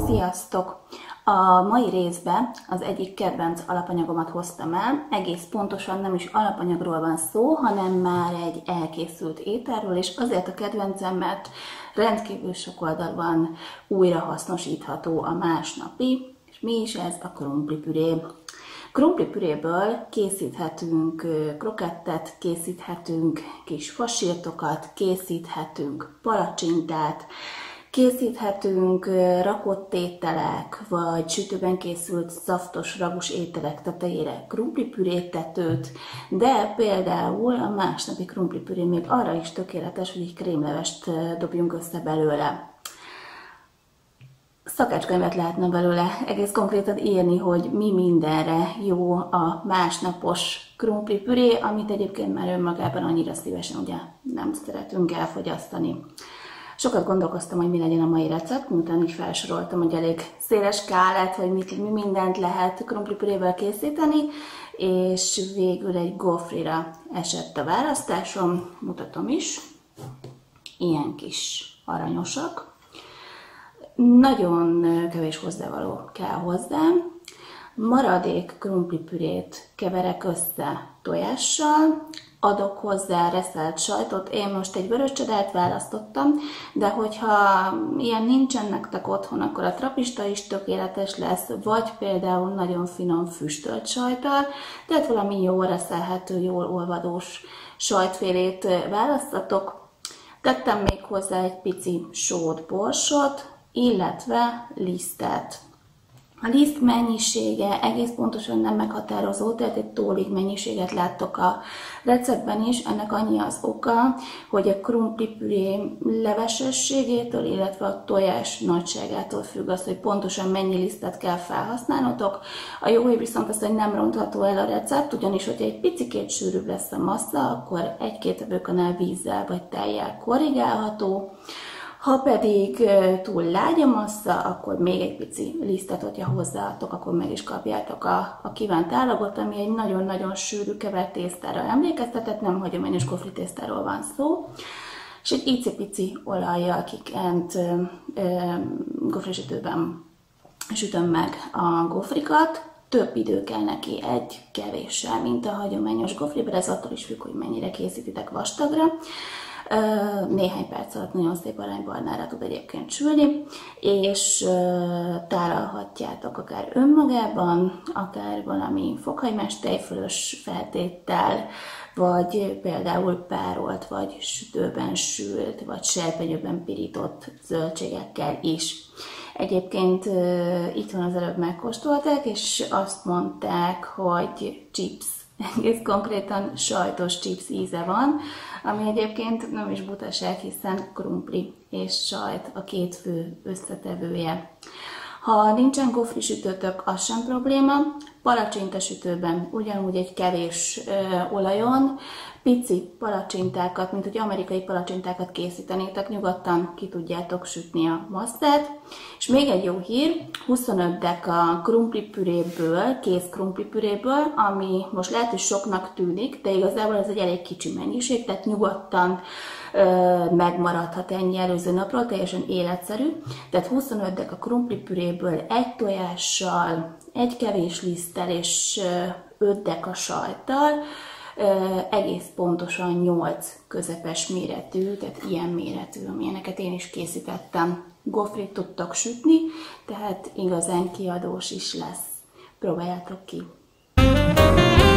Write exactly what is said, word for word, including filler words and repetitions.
Sziasztok! A mai részben az egyik kedvenc alapanyagomat hoztam el, egész pontosan nem is alapanyagról van szó, hanem már egy elkészült ételről, és azért a kedvencem, mert rendkívül sok oldalban újra hasznosítható a másnapi, és mi is ez? A krumplipüré. Krumplipüréből készíthetünk krokettet, készíthetünk kis fasírtokat, készíthetünk palacsintát, készíthetünk rakott ételek, vagy sütőben készült szaftos, ragús ételek tetejére krumplipürétetőt, de például a másnapi krumplipüré még arra is tökéletes, hogy egy krémlevest dobjunk össze belőle. Szakácskönyvet lehetne belőle egész konkrétan írni, hogy mi mindenre jó a másnapos krumplipüré, amit egyébként már önmagában annyira szívesen ugye nem szeretünk elfogyasztani. Sokat gondolkoztam, hogy mi legyen a mai recept, miután is felsoroltam, hogy elég széles skálát, hogy mit, mi mindent lehet krumplipürével készíteni, és végül egy gofrira esett a választásom, mutatom is, ilyen kis aranyosak. Nagyon kevés hozzávaló kell hozzám, maradék krumplipürét keverek össze tojással, adok hozzá reszelt sajtot, én most egy vörös csedát választottam, de hogyha ilyen nincsen nektek otthon, akkor a trapista is tökéletes lesz, vagy például nagyon finom füstölt sajttal, tehát valami jól reszelhető, jól olvadós sajtfélét választatok. Tettem még hozzá egy pici sót, borsot, illetve lisztet. A liszt mennyisége egész pontosan nem meghatározó, tehát egy tólig mennyiséget láttok a receptben is. Ennek annyi az oka, hogy a krumplipüré levesességétől, illetve a tojás nagyságától függ az, hogy pontosan mennyi lisztet kell felhasználnotok. A jó hír viszont az, hogy nem rontható el a recept, ugyanis, hogyha egy picikét sűrűbb lesz a massza, akkor egy-két evőkanál vízzel vagy tejjel korrigálható. Ha pedig túl lágy a massza, akkor még egy pici lisztet, hogyha hozzáadtok, akkor meg is kapjátok a, a kívánt állagot, ami egy nagyon-nagyon sűrű kevert tésztára emlékeztetett, nem hagyományos gofri tésztáról van szó. És egy icipici olajjal kikent gofrisütőben sütöm meg a gofrikat. Több idő kell neki egy kevéssel, mint a hagyományos gofriben, ez attól is függ, hogy mennyire készítitek vastagra. Néhány perc alatt nagyon szép aranybarnára tud egyébként sülni, és tálalhatjátok akár önmagában, akár valami fokhagymás tejfölös feltéttel, vagy például párolt, vagy sütőben sült, vagy serpenyőben pirított zöldségekkel is. Egyébként itt van az előbb megkóstolták, és azt mondták, hogy chips. Egész konkrétan sajtos chips íze van, ami egyébként nem is butaság, hiszen krumpli és sajt a két fő összetevője. Ha nincsen gofrisütőtök, az sem probléma. Palacsintasütőben ugyanúgy egy kevés ö, olajon pici palacsintákat, mint hogy amerikai palacsintákat készítenétek, nyugodtan ki tudjátok sütni a masszát. És még egy jó hír, huszonöt deka krumplipüréből, kész krumplipüréből, ami most lehet, hogy soknak tűnik, de igazából ez egy elég kicsi mennyiség, tehát nyugodtan ö, megmaradhat ennyi előző napról, teljesen életszerű. Tehát huszonöt deka krumplipüréből egy tojással, egy kevés liszttel és öt deka sajttal, egész pontosan nyolc közepes méretű, tehát ilyen méretű, amilyeneket én is készítettem. Gofrit tudtok sütni, tehát igazán kiadós is lesz. Próbáljátok ki!